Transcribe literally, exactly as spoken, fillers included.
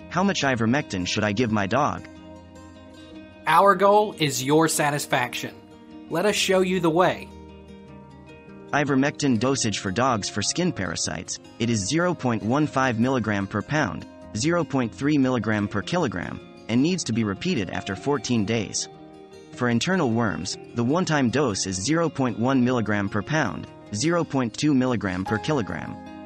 How much ivermectin should I give my dog? Our goal is your satisfaction. Let us show you the way. Ivermectin dosage for dogs for skin parasites. It is zero point one five milligrams per pound, zero point three milligrams per kilogram, and needs to be repeated after fourteen days. For internal worms, the one-time dose is zero point one milligrams per pound, zero point two milligrams per kilogram.